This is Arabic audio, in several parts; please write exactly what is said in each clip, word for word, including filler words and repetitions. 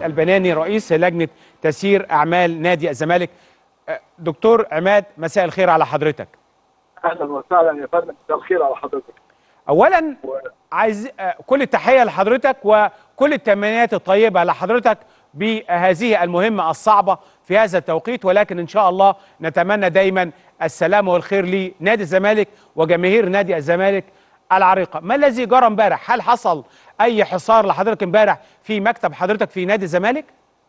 البناني رئيس لجنة تسيير أعمال نادي الزمالك. دكتور عماد، مساء الخير على حضرتك. اهلا وسهلا يا فندم، مساء الخير على حضرتك. اولا عايز كل التحيه لحضرتك وكل التمنيات الطيبه لحضرتك بهذه المهمه الصعبه في هذا التوقيت، ولكن ان شاء الله نتمنى دايما السلام والخير لنادي الزمالك وجماهير نادي الزمالك العريقه. ما الذي جرى امبارح؟ هل حصل اي حصار لحضرتك امبارح في مكتب حضرتك في نادي الزمالك؟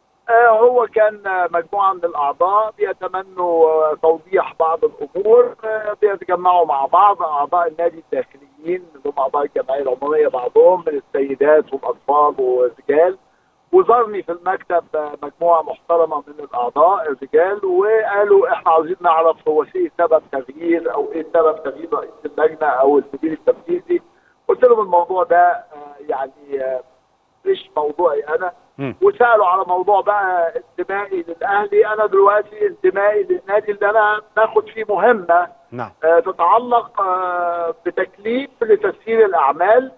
هو كان مجموعة من الأعضاء بيتمنوا توضيح بعض الأمور، بيتجمعوا مع بعض أعضاء النادي الداخليين اللي هم أعضاء الجمعية العمومية، بعضهم من السيدات والأطفال والرجال، وزارني في المكتب مجموعة محترمة من الأعضاء الرجال، وقالوا إحنا عاوزين نعرف هو في سبب تغيير أو إيه سبب تغيير رئيس اللجنة أو المدير التنفيذي. قلت لهم الموضوع ده يعني مش موضوعي أنا، وسالوا على موضوع بقى انتمائي للاهلي. انا دلوقتي انتمائي للنادي اللي انا باخد فيه مهمه نعم. آه تتعلق آه بتكليف لتسيير الاعمال،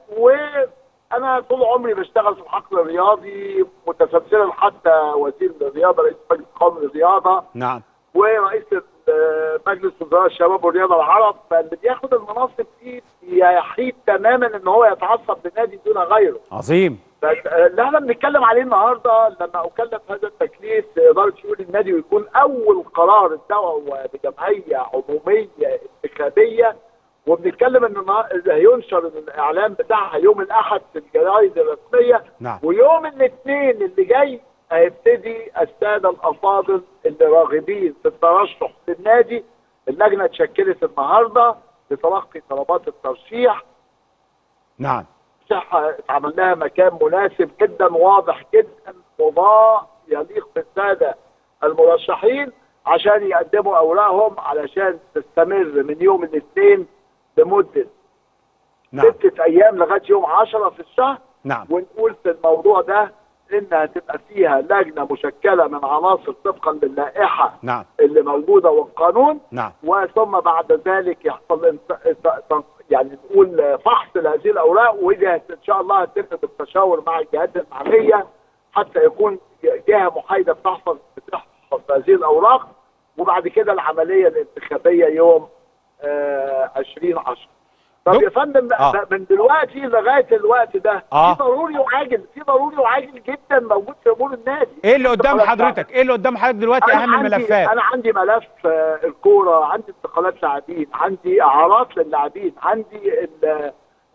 وانا طول عمري بشتغل في الحقل الرياضي متسلسلا حتى وزير الرياضه، رئيس مجلس قومي للرياضه، نعم، ورئيس مجلس وزراء الشباب والرياضه العرب. فاللي بياخد المناصب دي يحيد تماما ان هو يتعصب للنادي دون غيره. عظيم. اللي احنا بنتكلم عليه النهارده لما اكلف هذا التكليف اداره شؤون النادي، ويكون اول قرار الدعوه بجمعيه عموميه انتخابيه، وبنتكلم ان هينشر الاعلان بتاعها يوم الاحد في الجرايد الرسميه. نعم. ويوم الاثنين اللي جاي هيبتدي الساده الافاضل اللي راغبين في الترشح للنادي. اللجنه اتشكلت النهارده لتلقي طلبات الترشيح. نعم. اتعمل لها مكان مناسب جدا، واضح جدا، مضاء، يليق بالساده المرشحين عشان يقدموا اوراقهم، علشان تستمر من يوم الاثنين لمده نعم. ستة ايام لغايه يوم عشرة في الشهر. نعم. ونقول في الموضوع ده انها تبقى فيها لجنه مشكله من عناصر طبقا للائحه نعم. اللي موجوده والقانون. نعم. وثم بعد ذلك يحصل يعني نقول فحص لهذه الاوراق، ودي ان شاء الله هتتم بالتشاور مع الجهات المعنيه حتى يكون جهه محايده بتحفظ بتحفظ هذه الاوراق. وبعد كده العمليه الانتخابيه يوم آه عشرين عشرة. طب يا فندم، آه. من دلوقتي لغايه الوقت ده آه. في ضروري وعاجل، في ضروري وعاجل جدا موجود في امور النادي. ايه اللي قدام حضرتك؟ ايه اللي قدام حضرتك دلوقتي اهم الملفات؟ انا عندي ملف آه الكوره، عندي انتقالات لاعبين، عندي اعارات للاعبين، عندي ال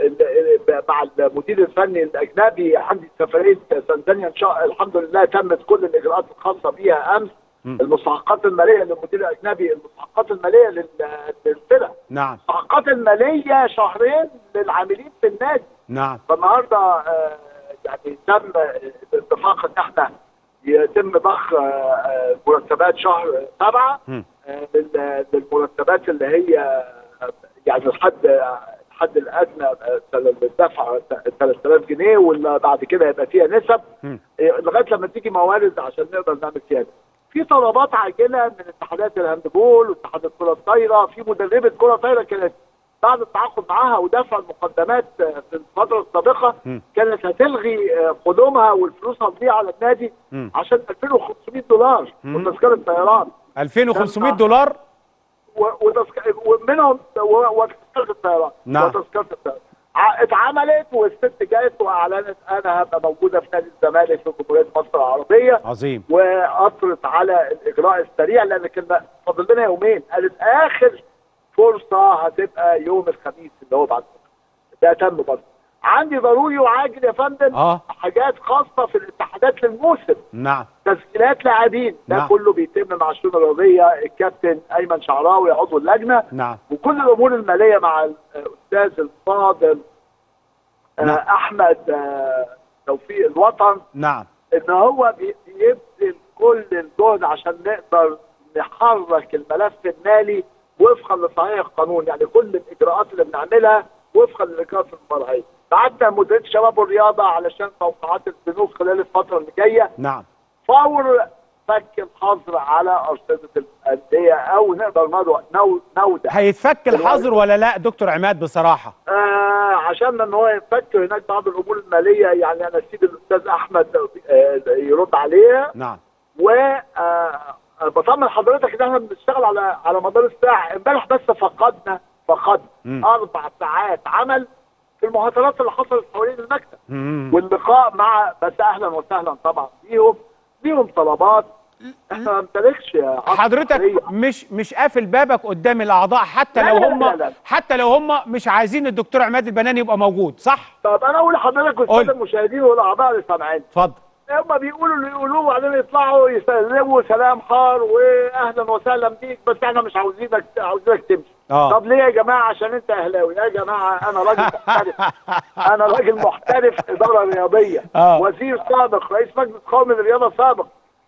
ال مع المدير الفني الاجنبي، عندي سفريه تنزانيا ان شاء الحمد لله تمت كل الاجراءات الخاصه بيها امس. م. المستحقات الماليه للمدير الاجنبي، المستحقات الماليه للفرق. نعم. المستحقات الماليه شهرين للعاملين في النادي. نعم. فالنهارده آه يعني تم الاتفاق ان احنا يتم ضخ آه مرتبات شهر سبعه آه للمرتبات اللي هي يعني الحد الحد الادنى للدفع ثلاثة آلاف جنيه، وبعد كده يبقى فيها نسب لغايه لما تيجي موارد عشان نقدر نعمل فيها. في طلبات عاجله من اتحادات الهاندبول واتحاد الكره الطايره. في مدربه كره طايره كانت بعد التعاقد معاها ودفع المقدمات في الفتره السابقه م. كانت هتلغي قدومها والفلوس هتضيع على النادي م. عشان ألفين وخمسمائة دولار وتذكره طيران. ألفين وخمسمائة دولار ومنهم وتذكره الطيران. نعم. وتذكره الطيران اتعملت، والست جت واعلنت انا هبقى موجوده في نادي الزمالك في جمهوريه مصر العربيه. عظيم. واصرت على الاجراء السريع لان كنا فاضل لنا يومين. قالت اخر فرصه هتبقى يوم الخميس اللي هو بعد ده. تم برضه. عندي ضروري وعاجل يا فندم اه حاجات خاصه في الاتحادات للموسم. نعم. تسجيلات لاعبين ده نعم. كله بيتم مع الشؤون الرياضيه، الكابتن ايمن شعراوي عضو اللجنه. نعم. وكل الامور الماليه مع الاستاذ الفاضل نعم. آه احمد آه توفيق الوطن. نعم. ان هو بيبذل كل الجهد عشان نقدر نحرك الملف المالي وفقا لصحيح القانون، يعني كل الاجراءات اللي بنعملها وفقا للاجراءات المرعيه. بعتنا مديريه الشباب والرياضه علشان توقعات البنوك خلال الفتره اللي جايه. نعم. فور فك الحظر على ارصده الانديه، او نقدر نقول نوده. هيتفك الحظر ولا لا دكتور عماد بصراحه؟ آه عشان ان هو يفك هناك بعض الامور الماليه، يعني انا اسيب الاستاذ احمد آه يرد عليها. نعم. و آه بطمن حضرتك ان احنا بنشتغل على على مدار الساعه. امبارح بس فقدنا فقدنا اربع ساعات عمل في المهاترات اللي حصلت حوالين المكتب مم. واللقاء مع، بس اهلا وسهلا طبعا بيهم ليهم طلبات احنا ما نمتلكش. حضرتك مش مش قافل بابك قدام الاعضاء حتى لا لو لا هم لا لا. حتى لو هم مش عايزين الدكتور عماد البناني يبقى موجود، صح؟ طب انا اقول لحضرتك والساده المشاهدين والاعضاء اللي سامعين، اتفضل. هم بيقولوا اللي يقولوه وبعدين يطلعوا يسلموا سلام حار واهلا وسهلا بيك، بس احنا مش عاوزينك عاوزينك تمشي. اه طب ليه يا جماعه؟ عشان انت اهلاوي. يا جماعه انا راجل محترف انا راجل محترف اداره رياضيه، آه. وزير سابق، رئيس مجلس قومي للرياضه سابق.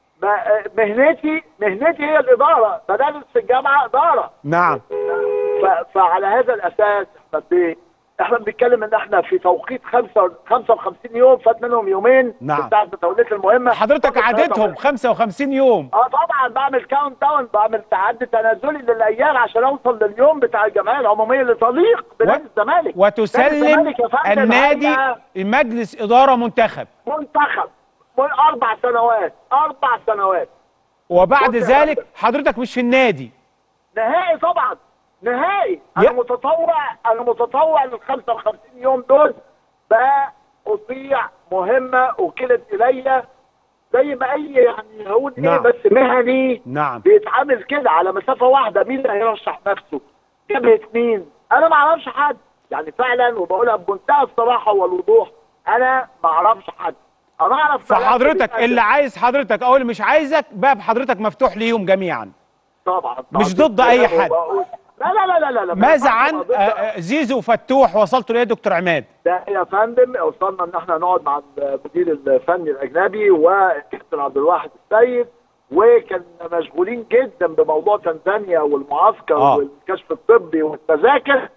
مهنتي مهنتي هي الاداره، بدرس في الجامعه اداره. نعم. فعلى هذا الاساس احنا بيه احنا بنتكلم ان احنا في توقيت خمسة وخمسين يوم، فات منهم يومين. نعم. بتاعت تولية المهمه. حضرتك عددهم خمسة وخمسين يوم. اه طبعا بعمل كاونت داون، بعمل تعدي تنازلي للايام عشان اوصل لليوم بتاع الجمعيه العموميه اللي تليق بنادي و... الزمالك. وتسلم النادي مجلس اداره منتخب. منتخب اربع سنوات اربع سنوات وبعد ذلك حضرتك مش في النادي نهائي. طبعا نهائي. انا متطوع انا متطوع لل خمسة وخمسين يوم دول بأطيع مهمه وكلت الي زي ما اي يعني هقول نعم. ايه بس مهني. نعم. بيتعامل كده على مسافه واحده. مين اللي هيرشح نفسه؟ جبهه مين؟ انا ما اعرفش حد يعني فعلا، وبقولها بمنتهى الصراحه والوضوح، انا ما اعرفش حد. انا اعرف فحضرتك اللي عايز حضرتك او اللي مش عايزك باب حضرتك مفتوح ليهم جميعا. طبعا, طبعا. مش ضد اي حد. لا لا لا لا لا. ماذا عن زيزو وفتوح وصلتوا ليه يا دكتور عماد؟ ده يا فندم وصلنا ان احنا نقعد مع المدير الفني الاجنبي والكابتن عبد الواحد السيد، وكان مشغولين جدا بموضوع تنزانيا والمعسكر آه. والكشف الطبي والتذاكر.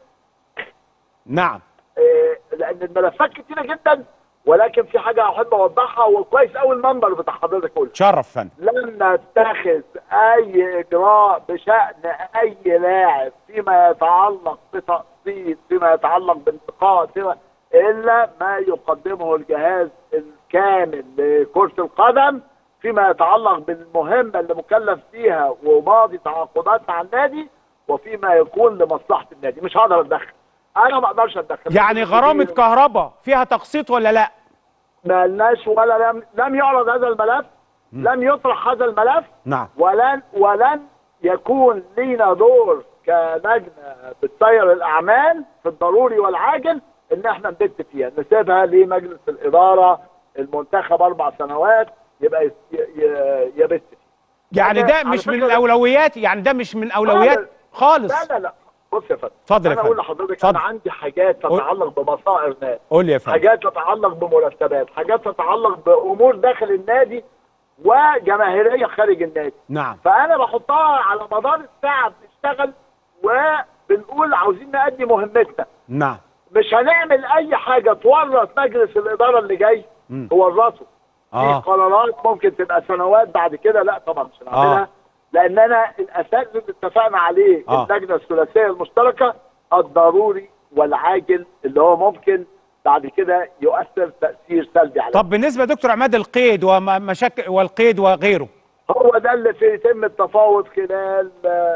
نعم. إيه لان الملفات كتيره جدا، ولكن في حاجه احب اوضحها. وكويس قوي المنبر بتاع حضرتك قلت. شرف فندم. لن نتخذ اي اجراء بشان اي لاعب فيما يتعلق بتقسيط، فيما يتعلق بانتقاء، فيما الا ما يقدمه الجهاز الكامل لكرة القدم فيما يتعلق بالمهمه اللي مكلف فيها وماضي تعاقدات مع النادي، وفيما يكون لمصلحه النادي. مش هقدر اتدخل. انا ما اقدرش اتدخل. يعني غرامه كهرباء فيها تقسيط ولا لا؟ ما لناش ولا لم لم يعرض هذا الملف. م. لم يطرح هذا الملف. نعم. ولن ولن يكون لينا دور كلجنه بتسير الاعمال في الضروري والعاجل ان احنا نبت فيها، نسيبها لمجلس الاداره المنتخب اربع سنوات يبقى يبت فيها. يعني ده مش من الاولويات، يعني ده مش من اولويات خالص. لا لا لا. بص يا فندم، اتفضل يا فندم. انا اقول لحضرتك انا عندي حاجات تتعلق بمصائر ناس، قول لي يا فندم. حاجات تتعلق بمرتبات، حاجات تتعلق بامور داخل النادي وجماهيريه خارج النادي. نعم. فانا بحطها على مدار الساعه بنشتغل وبنقول عاوزين نأدي مهمتنا. نعم. مش هنعمل اي حاجه تورط مجلس الاداره اللي جاي تورطه. آه. في قرارات ممكن تبقى سنوات بعد كده، لا طبعا مش هنعملها. آه. لان انا الاساس اللي اتفقنا عليه آه. اللجنه الثلاثيه المشتركه الضروري والعاجل اللي هو ممكن بعد كده يؤثر تاثير سلبي على. طب بالنسبه دكتور عماد القيد ومشاكل والقيد وغيره، هو ده اللي يتم التفاوض خلال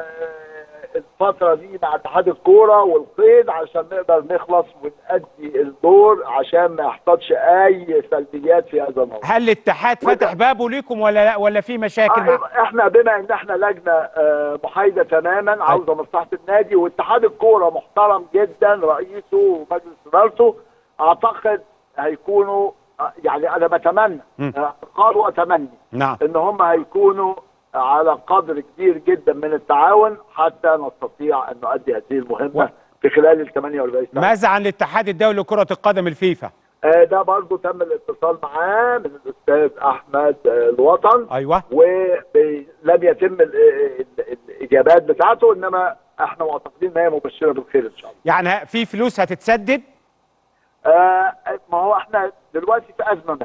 الفتره دي مع اتحاد الكوره والقيد عشان نقدر نخلص ونأدي الدور عشان ما يحصلش اي سلبيات في هذا الموضوع. هل الاتحاد فتح بابه ليكم ولا لا ولا في مشاكل؟ آه مع... احنا بما ان احنا لجنه آه محايده تماما عاوزه مصلحه النادي، واتحاد الكوره محترم جدا رئيسه ومجلس ادارته، اعتقد هيكونوا يعني انا بتمنى اعتقاد واتمنى نعم. ان هم هيكونوا على قدر كبير جدا من التعاون حتى نستطيع ان نؤدي هذه المهمه و... في خلال ال ثمانية وأربعين ساعه. ماذا عن الاتحاد الدولي لكره القدم الفيفا؟ آه ده برضه تم الاتصال معاه من الاستاذ احمد آه الوطن. ايوه. ولم يتم ال ال الاجابات بتاعته، انما احنا معتقدين ان هي مبشره بالخير ان شاء الله. يعني في فلوس هتتسدد؟ آه ما هو احنا دلوقتي في ازمه ماليه.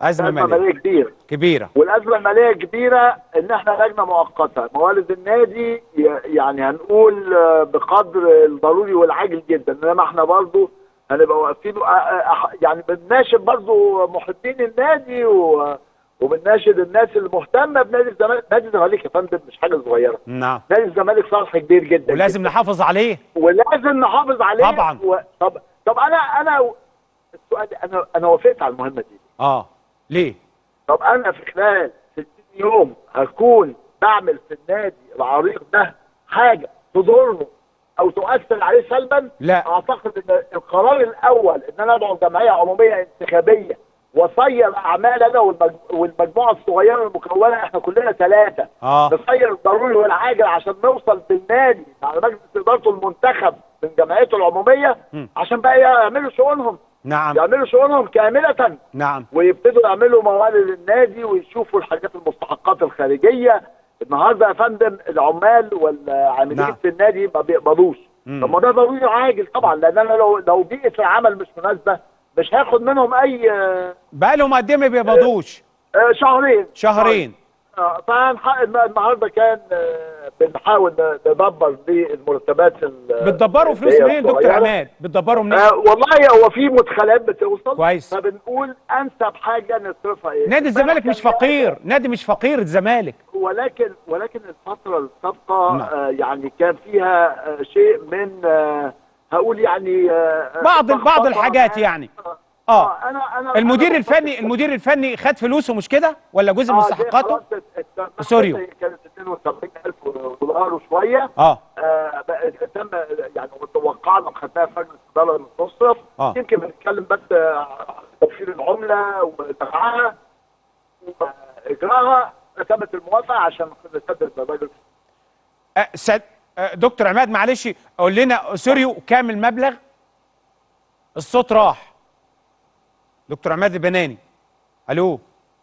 ازمه أزمة ماليه ماليه كبيره كبيره. والازمه الماليه كبيره ان احنا لجنه مؤقته موارد النادي ي- يعني هنقول آه، بقدر الضروري والعاجل جدا، انما احنا برضو هنبقى واقفين آه، آه، يعني بنناشد برضو محبين النادي و- وبنناشد الناس المهتمه بنادي الزمالك. نادي الزمالك يا فندم مش حاجه صغيره، نعم. نادي الزمالك صالح كبير جدا ولازم جدا. نحافظ عليه. ولازم نحافظ عليه. طبعا. و... طب طب انا انا السؤال انا انا وافقت على المهمه دي. اه ليه؟ طب انا في خلال ستين يوم هكون بعمل في النادي العريق ده حاجه تضره او تؤثر عليه سلبا؟ لا. اعتقد ان القرار الاول ان انا ادعو جمعيه عموميه انتخابيه واصير اعمالنا والمج... والمجموعه الصغيره المكونه احنا كلنا ثلاثه اه نصير الضروري والعاجل عشان نوصل بالنادي على مجلس ادارته المنتخب من جمعيته العموميه م. عشان بقى يعملوا شؤونهم نعم يعملوا شؤونهم كامله نعم ويبتدوا يعملوا موارد النادي ويشوفوا الحاجات المستحقات الخارجيه. النهارده يا فندم العمال والعاملين نعم. في النادي ما بيقبضوش. مم. طب ما ده ضروري عاجل طبعا، لان انا لو لو بيئه العمل مش مناسبه مش هاخد منهم اي آه، بقى لهم قد ايه ما بيقبضوش؟ آه، شهرين شهرين. آه، فهنحقق النهارده كان آه، بنحاول ندبر للمرتبات ال- بتدبروا فلوس اللي هي منين دكتور الصغيرة. عماد؟ بتدبروا منين؟ آه والله هو في مدخلات بتوصل كويس. فبنقول انسب حاجه نصرفها ايه. نادي الزمالك مش فقير، نادي مش فقير الزمالك. ولكن ولكن الفتره السابقه نعم. آه يعني كان فيها آه شيء من آه هقول يعني آه بعض بعض لخبطة. الحاجات يعني. اه اه انا انا المدير أنا الفني المدير الفني خد فلوسه مش كده ولا جزء من آه، دي مستحقاته؟ خلاص ات- ات- سوريو. كانت اثنين وسبعين ألف دولار وشويه. اه آه بقى- تم يعني توقعنا وخدناها في مجلس الاداره من تصرف. آه. يمكن بنتكلم بس آه، عن توفير العمله ودفعها واجراءها. تمت الموافقه عشان نسدد الراجل. آه، سد... آه، دكتور عماد معلش قول لنا سوريو كام المبلغ؟ الصوت راح. دكتور عماد البناني. الو.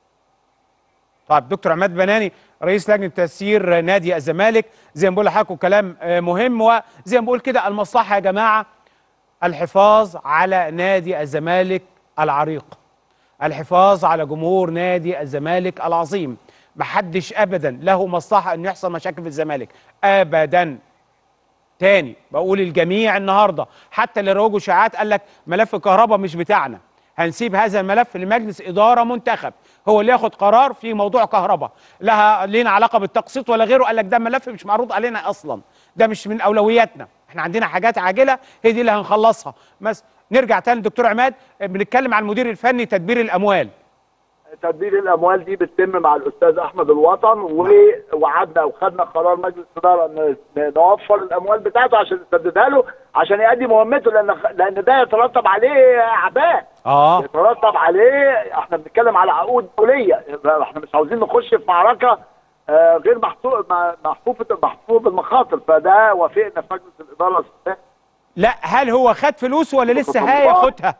طيب دكتور عماد بناني رئيس لجنه تسيير نادي الزمالك، زي ما بقول لحضراتكم كلام آه، مهم، وزي ما بقول كده المصلحه يا جماعه الحفاظ على نادي الزمالك العريق، الحفاظ على جمهور نادي الزمالك العظيم. محدش ابدا له مصلحه انه يحصل مشاكل في الزمالك ابدا. تاني بقول الجميع النهارده حتى اللي روجوا شائعات قال لك ملف كهرباء مش بتاعنا، هنسيب هذا الملف لمجلس اداره منتخب هو اللي ياخد قرار في موضوع كهرباء، لها لينا علاقه بالتقسيط ولا غيره. قال لك ده ملف مش معروض علينا اصلا، ده مش من اولوياتنا، احنا عندنا حاجات عاجله هي دي اللي هنخلصها. بس نرجع تاني دكتور عماد، بنتكلم عن المدير الفني تدبير الاموال. تدبير الاموال دي بتتم مع الاستاذ احمد الوطن، ووعدنا وخدنا قرار مجلس الاداره ان نوفر الاموال بتاعته عشان نسددها له عشان يؤدي مهمته، لان لان ده يترتب عليه اعباء. اه يترتب عليه، احنا بنتكلم على عقود دوليه، احنا مش عاوزين نخش في معركه آه غير محفوفه محفوفه محفوفه بالمخاطر. فده وافقنا في مجلس الاداره. لا هل هو خد فلوس ولا لسه هياخدها؟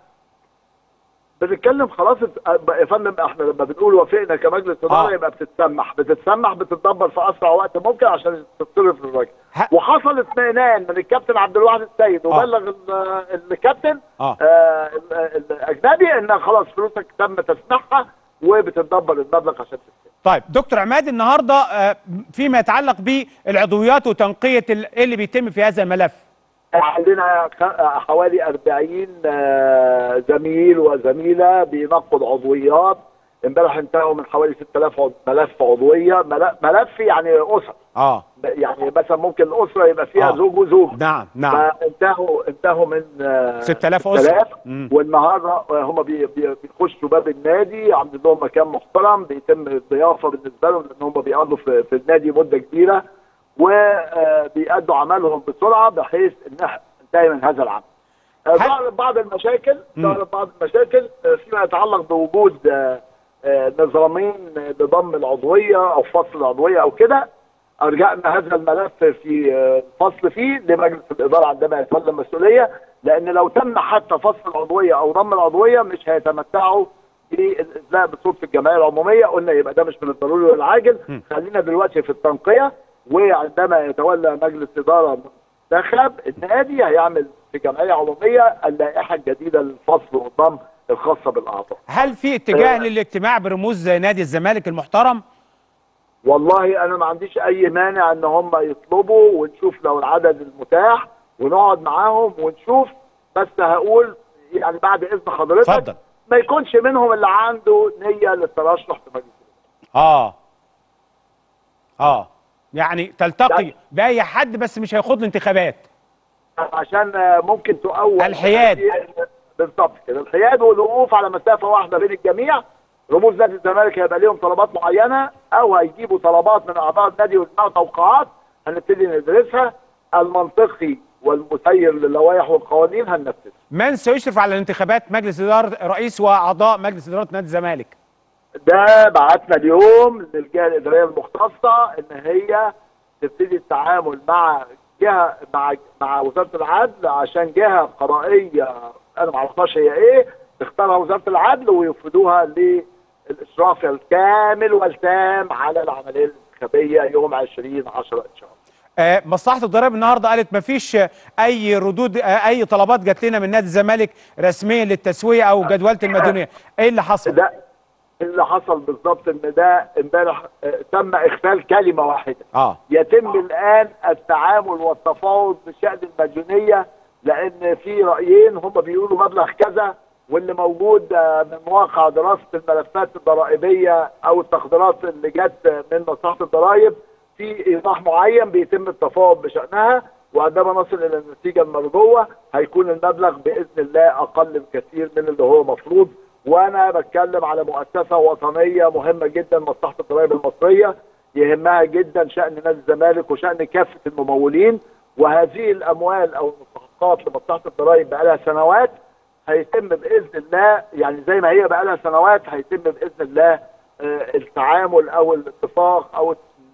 بنتكلم خلاص يا فندم. احنا لما بنقول وافقنا كمجلس اداره آه. يبقى بتتسمح بتتسمح بتتدبر في اسرع وقت ممكن عشان تتصرف للراجل. ه- وحصل اطمئنان من الكابتن عبد الواحد السيد آه. وبلغ ال- الكابتن آه. آه ال- الاجنبي ان خلاص فلوسك تم تسميحها وبتتدبر المبلغ عشان تتسمح. طيب دكتور عماد النهارده آه، فيما يتعلق بالعضويات وتنقيه ال- ايه اللي بيتم في هذا الملف؟ عندنا خ- حوالي أربعين آه، زميل وزميله بينقض عضويات. امبارح انتهوا من حوالي ستة آلاف عض- ملف عضويه. مل- ملف يعني اسر، اه يعني مثلا ممكن الاسره يبقى فيها آه. زوج وزوج. نعم نعم. فانتهوا انتهوا من آه، ستة آلاف ستة أسرة. آلاف. مم. والنهارده هم بي- بي- بيخشوا باب النادي، عاملين لهم مكان محترم، بيتم الضيافه بالنسبه لهم لان هم بيقعدوا في, في النادي مده كبيره وبيأدوا عملهم بسرعه بحيث ان احنا ننتهي من هذا العمل. آه، هل- ظهرت بعض المشاكل مم. ظهرت بعض المشاكل آه، فيما يتعلق بوجود آه، آه، نظامين لضم العضويه او فصل العضويه او كده. ارجعنا هذا الملف في آه، فصل فيه لمجلس الاداره عندما يتولى المسؤوليه، لان لو تم حتى فصل العضويه او ضم العضويه مش هيتمتعوا بالادلاء بصوت في الجمعيه العموميه. قلنا يبقى ده مش من الضروري والعاجل. م. خلينا دلوقتي في التنقيه، وعندما يتولى مجلس اداره منتخب النادي هيعمل في جمعيه عموميه اللائحه الجديده للفصل والضم الخاصه بالاعضاء. هل في اتجاه آه. للاجتماع برموز نادي الزمالك المحترم؟ والله انا ما عنديش اي مانع ان هم يطلبوا ونشوف لو العدد المتاح ونقعد معاهم ونشوف، بس هقول يعني بعد اذن حضرتك اتفضل. ما يكونش منهم اللي عنده نيه للترشح في مجلس الاداره. اه اه يعني تلتقي يعني باي حد بس مش هيخوض الانتخابات. عشان ممكن تؤول الحياد. بالظبط كده، الحياد والوقوف على مسافه واحده بين الجميع. رموز نادي الزمالك هيبقى ليهم طلبات معينه او هيجيبوا طلبات من اعضاء النادي ويجمعوا توقعات هنبتدي ندرسها. المنطقي والمسير للوائح والقوانين هننفذها. من سيشرف على الانتخابات مجلس اداره رئيس واعضاء مجلس اداره نادي الزمالك؟ ده بعتنا اليوم للجهه الاداريه المختصه ان هي تبتدي التعامل مع جهه مع مع وزاره العدل عشان جهه قضائيه انا ما اعرفهاش هي ايه، تختارها وزاره العدل ويفردوها للاشراف الكامل والتام على العمليه الانتخابيه يوم عشرين عشرة ان شاء الله. آه مصلحه الضرائب النهارده قالت ما فيش اي ردود، آه اي طلبات جات لنا من نادي الزمالك رسميا للتسويه او جدوله المديونيه. ايه اللي حصل؟ ده اللي حصل بالظبط ان ده امبارح آه تم اخفال كلمه واحده. اه يتم الان التعامل والتفاوض بشان المديونيه، لان في رايين هم بيقولوا مبلغ كذا، واللي موجود آه من واقع دراسه الملفات الضرائبيه او التقديرات اللي جت من مصلحه الضرائب في ايضاح معين بيتم التفاوض بشانها، وعندما نصل الى النتيجه المرجوه هيكون المبلغ باذن الله اقل بكثير من اللي هو مفروض. وانا بتكلم على مؤسسه وطنيه مهمه جدا، مصلحه الضرائب المصريه يهمها جدا شان نادي الزمالك وشان كافه الممولين، وهذه الاموال او المستحقات لمصلحه الضرائب بقى لها سنوات هيتم باذن الله، يعني زي ما هي بقى لها سنوات هيتم باذن الله آه التعامل او الاتفاق او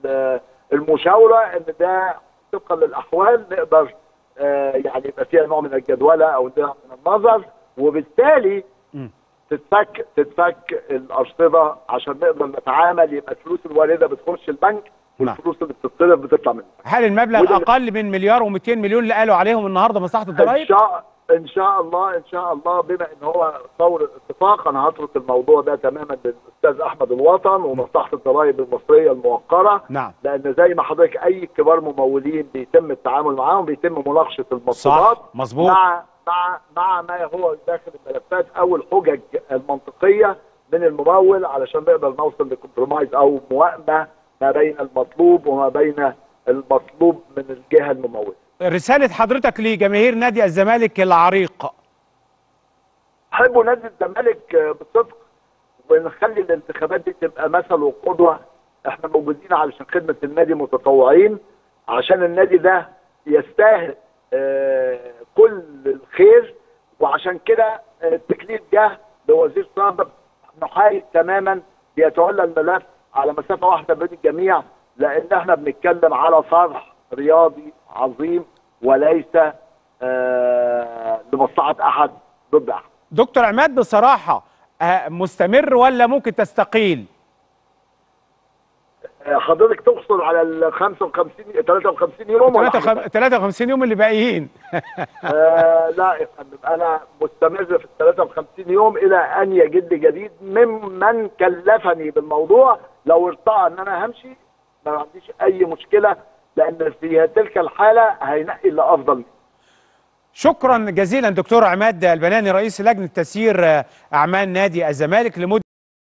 المشاوره ان ده طبقا للاحوال نقدر آه يعني يبقى فيها نوع من الجدوله او نوع من النظر، وبالتالي م. تتفك تتفك الارصده عشان نقدر نتعامل، يبقى الفلوس الوارده بتخش البنك والفلوس اللي بتتصرف بتطلع من البنك. هل المبلغ اقل من مليار ومئتين مليون اللي قالوا عليهم النهارده مصلحه الضرائب؟ ان شاء ان شاء الله ان شاء الله بما ان هو طور الاتفاق انا هترك الموضوع ده تماما للاستاذ احمد الوطن ومصلحه الضرائب المصريه الموقره. نعم. لان زي ما حضرتك اي كبار ممولين بيتم التعامل معاهم، بيتم مناقشه المطلوبات مظبوط مع مع مع ما هو داخل الملفات او الحجج المنطقيه من الممول علشان نقدر نوصل لكمبرومايز او موائمه ما بين المطلوب وما بين المطلوب من الجهه المموله. رسالة حضرتك لجماهير نادي الزمالك العريق. حبوا نادي الزمالك بصدق ونخلي الانتخابات دي تبقى مثل وقدوة. احنا موجودين علشان خدمة النادي متطوعين، عشان النادي ده يستاهل آه كل الخير، وعشان كده التكليف جه لوزير سابق محايد تماما بيتولى الملف على مسافة واحدة بين الجميع، لان احنا بنتكلم على صرح رياضي عظيم وليس آه لمصلحة احد ضد احد. دكتور عماد بصراحة آه مستمر ولا ممكن تستقيل؟ آه حضرتك تقصد على ال خمسة وخمسين ثلاثة وخمسين يوم ولا ثلاثة وخمسين يوم اللي باقيين؟ آه لا يا فندم، انا مستمر في ال ثلاثة وخمسين يوم الى ان يجد جديد ممن كلفني بالموضوع. لو ارتأى ان انا همشي ما عنديش اي مشكلة، لان في تلك الحالة هينقي اللي افضل. شكرا جزيلا دكتور عماد البناني رئيس لجنة تسيير اعمال نادي الزمالك لمدة